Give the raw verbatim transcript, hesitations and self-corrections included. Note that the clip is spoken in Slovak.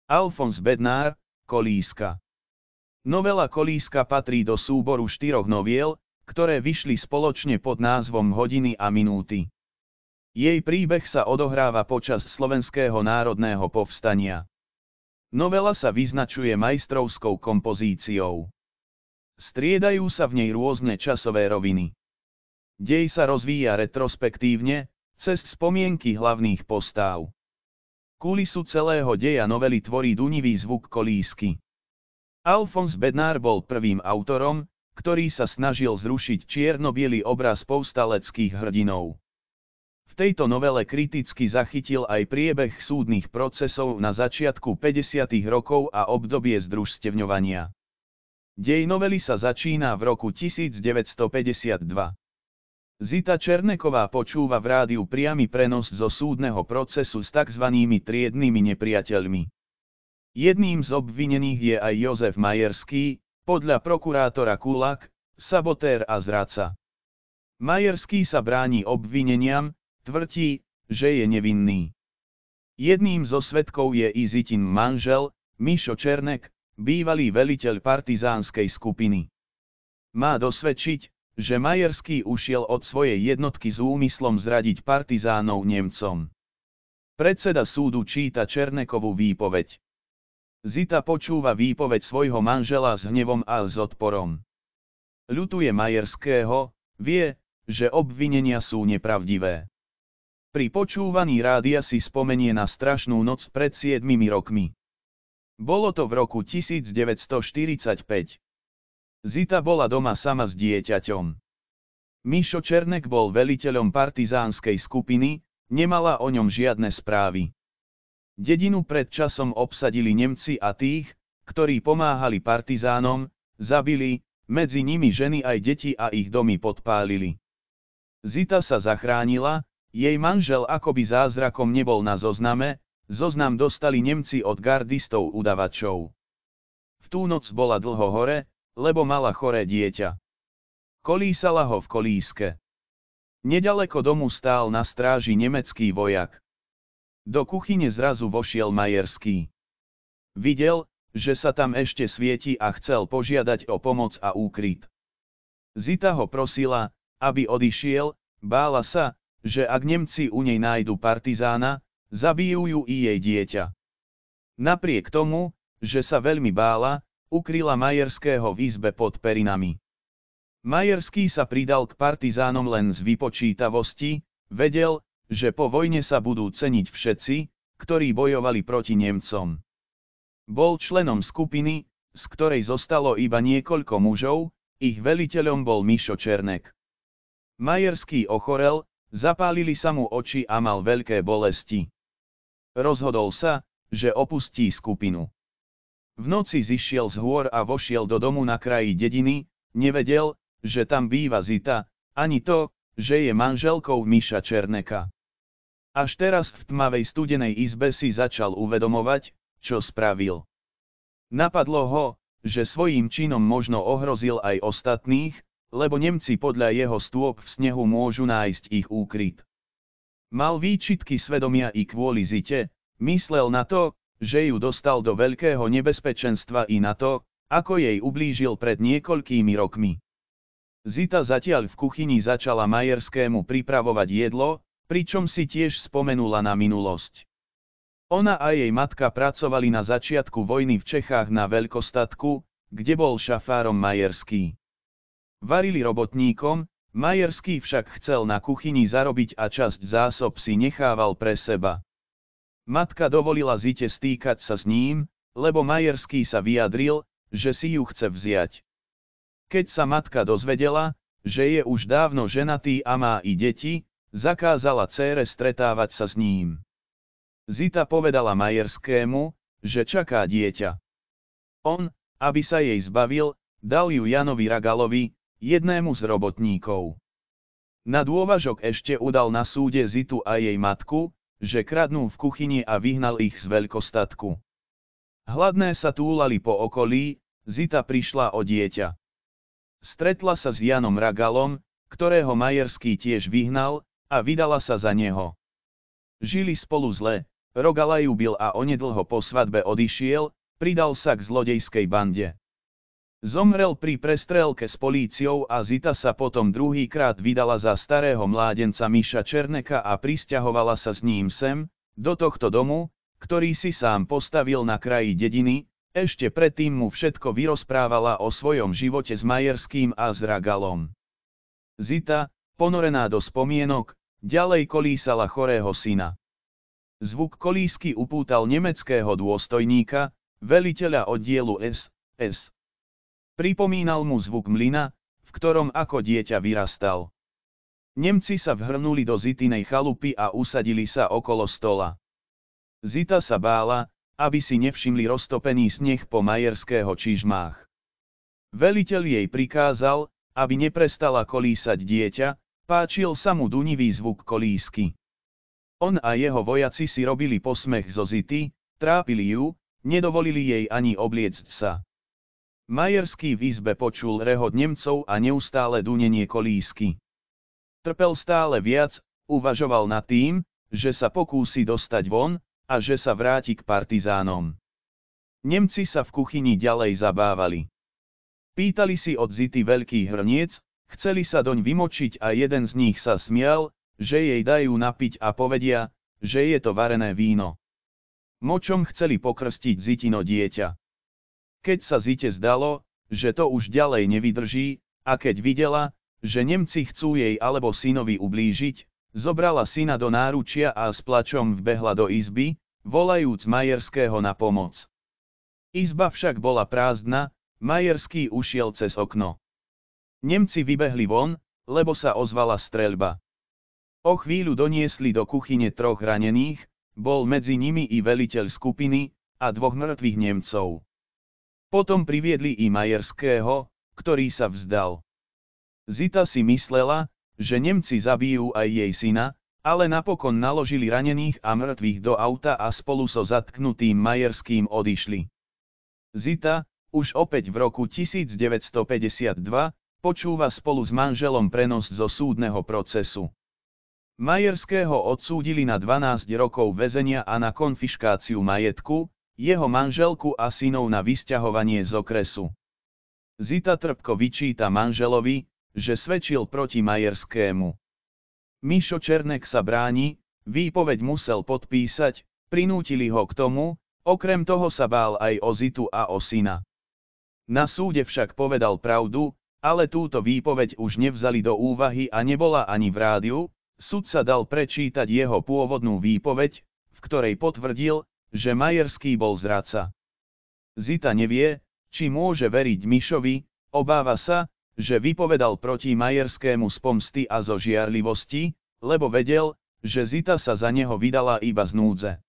Alfons Bednár, Kolíska. Novela Kolíska patrí do súboru štyroch noviel, ktoré vyšli spoločne pod názvom Hodiny a minúty. Jej príbeh sa odohráva počas Slovenského národného povstania. Novela sa vyznačuje majstrovskou kompozíciou. Striedajú sa v nej rôzne časové roviny. Dej sa rozvíja retrospektívne, cez spomienky hlavných postáv. Kulisu celého deja novely tvorí dunivý zvuk kolísky. Alfons Bednár bol prvým autorom, ktorý sa snažil zrušiť čierno-biely obraz povstaleckých hrdinov. V tejto novele kriticky zachytil aj priebeh súdnych procesov na začiatku päťdesiatych rokov a obdobie združstevňovania. Dej novely sa začína v roku tisícdeväťstopäťdesiatdva. Zita Černeková počúva v rádiu priamy prenos zo súdneho procesu s takzvanými triednymi nepriateľmi. Jedným z obvinených je aj Jozef Majerský, podľa prokurátora Kulak, sabotér a zradca. Majerský sa bráni obvineniam, tvrdí, že je nevinný. Jedným zo svedkov je i Zitin manžel, Mišo Černek, bývalý veliteľ partizánskej skupiny. Má dosvedčiť, že Majerský ušiel od svojej jednotky s úmyslom zradiť partizánov Nemcom. Predseda súdu číta Černekovú výpoveď. Zita počúva výpoveď svojho manžela s hnevom a s odporom. Ľutuje Majerského, vie, že obvinenia sú nepravdivé. Pri počúvaní rádia si spomenie na strašnú noc pred siedmimi rokmi. Bolo to v roku tisícdeväťstoštyridsaťpäť. Zita bola doma sama s dieťaťom. Mišo Černek bol veliteľom partizánskej skupiny, nemala o ňom žiadne správy. Dedinu pred časom obsadili Nemci a tých, ktorí pomáhali partizánom, zabili, medzi nimi ženy aj deti a ich domy podpálili. Zita sa zachránila, jej manžel akoby zázrakom nebol na zozname, zoznam dostali Nemci od gardistov udavačov. V tú noc bola dlho hore, lebo mala choré dieťa. Kolísala ho v kolíske. Nedaleko domu stál na stráži nemecký vojak. Do kuchyne zrazu vošiel Majerský. Videl, že sa tam ešte svieti a chcel požiadať o pomoc a úkryt. Zita ho prosila, aby odišiel, bála sa, že ak Nemci u nej nájdu partizána, zabijú ju i jej dieťa. Napriek tomu, že sa veľmi bála, ukryla Majerského v izbe pod perinami. Majerský sa pridal k partizánom len z vypočítavosti, vedel, že po vojne sa budú ceniť všetci, ktorí bojovali proti Nemcom. Bol členom skupiny, z ktorej zostalo iba niekoľko mužov, ich veliteľom bol Mišo Černek. Majerský ochorel, zapálili sa mu oči a mal veľké bolesti. Rozhodol sa, že opustí skupinu. V noci zišiel z hôr a vošiel do domu na kraji dediny, nevedel, že tam býva Zita, ani to, že je manželkou Miša Černeka. Až teraz v tmavej studenej izbe si začal uvedomovať, čo spravil. Napadlo ho, že svojím činom možno ohrozil aj ostatných, lebo Nemci podľa jeho stôp v snehu môžu nájsť ich úkryt. Mal výčitky svedomia i kvôli Zite, myslel na to, že ju dostal do veľkého nebezpečenstva i na to, ako jej ublížil pred niekoľkými rokmi. Zita zatiaľ v kuchyni začala Majerskému pripravovať jedlo, pričom si tiež spomenula na minulosť. Ona a jej matka pracovali na začiatku vojny v Čechách na veľkostatku, kde bol šafárom Majerský. Varili robotníkom, Majerský však chcel na kuchyni zarobiť a časť zásob si nechával pre seba. Matka dovolila Zite stýkať sa s ním, lebo Majerský sa vyjadril, že si ju chce vziať. Keď sa matka dozvedela, že je už dávno ženatý a má i deti, zakázala dcére stretávať sa s ním. Zita povedala Majerskému, že čaká dieťa. On, aby sa jej zbavil, dal ju Janovi Ragalovi, jednému z robotníkov. Na dôvažok ešte udal na súde Zitu a jej matku, že kradnú v kuchyni a vyhnal ich z veľkostatku. Hladné sa túlali po okolí, Zita prišla o dieťa. Stretla sa s Janom Ragalom, ktorého Majerský tiež vyhnal, a vydala sa za neho. Žili spolu zle, Rogala ju bil a onedlho po svadbe odišiel, pridal sa k zlodejskej bande. Zomrel pri prestrelke s políciou a Zita sa potom druhýkrát vydala za starého mládenca Miša Černeka a prisťahovala sa s ním sem, do tohto domu, ktorý si sám postavil na kraji dediny. Ešte predtým mu všetko vyrozprávala o svojom živote s Majerským a s Ragalom. Zita, ponorená do spomienok, ďalej kolísala chorého syna. Zvuk kolísky upútal nemeckého dôstojníka, veliteľa oddielu es es. Pripomínal mu zvuk mlyna, v ktorom ako dieťa vyrastal. Nemci sa vhrnuli do Zitinej chalupy a usadili sa okolo stola. Zita sa bála, aby si nevšimli roztopený sneh po Majerského čižmách. Veliteľ jej prikázal, aby neprestala kolísať dieťa, páčil sa mu dunivý zvuk kolísky. On a jeho vojaci si robili posmech zo Zity, trápili ju, nedovolili jej ani obliecť sa. Majerský v izbe počul rehot Nemcov a neustále dunenie kolísky. Trpel stále viac, uvažoval nad tým, že sa pokúsi dostať von, a že sa vráti k partizánom. Nemci sa v kuchyni ďalej zabávali. Pýtali si od Zity veľký hrniec, chceli sa doň vymočiť a jeden z nich sa smial, že jej dajú napiť a povedia, že je to varené víno. Močom chceli pokrstiť Zitino dieťa. Keď sa Zite zdalo, že to už ďalej nevydrží, a keď videla, že Nemci chcú jej alebo synovi ublížiť, zobrala syna do náručia a s plačom vbehla do izby, volajúc Majerského na pomoc. Izba však bola prázdna, Majerský ušiel cez okno. Nemci vybehli von, lebo sa ozvala streľba. O chvíľu doniesli do kuchyne troch ranených, bol medzi nimi i veliteľ skupiny, a dvoch mŕtvych Nemcov. Potom priviedli i Majerského, ktorý sa vzdal. Zita si myslela, že Nemci zabijú aj jej syna, ale napokon naložili ranených a mŕtvych do auta a spolu so zatknutým Majerským odišli. Zita, už opäť v roku tisícdeväťstopäťdesiatdva, počúva spolu s manželom prenos zo súdneho procesu. Majerského odsúdili na dvanásť rokov väzenia a na konfiškáciu majetku, jeho manželku a synov na vysťahovanie z okresu. Zita trpko vyčíta manželovi, že svedčil proti Majerskému. Mišo Černek sa bráni, výpoveď musel podpísať, prinútili ho k tomu, okrem toho sa bál aj o Zitu a o syna. Na súde však povedal pravdu, ale túto výpoveď už nevzali do úvahy a nebola ani v rádiu. Sudca dal prečítať jeho pôvodnú výpoveď, v ktorej potvrdil, že Majerský bol zradca. Zita nevie, či môže veriť Mišovi, obáva sa, že vypovedal proti Majerskému z pomsty a zo žiarlivosti, lebo vedel, že Zita sa za neho vydala iba z núdze.